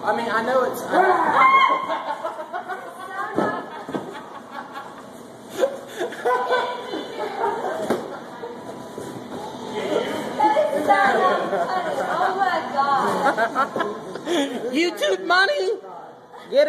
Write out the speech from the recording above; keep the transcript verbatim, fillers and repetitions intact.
I mean, I know it's... I Oh my God. YouTube money?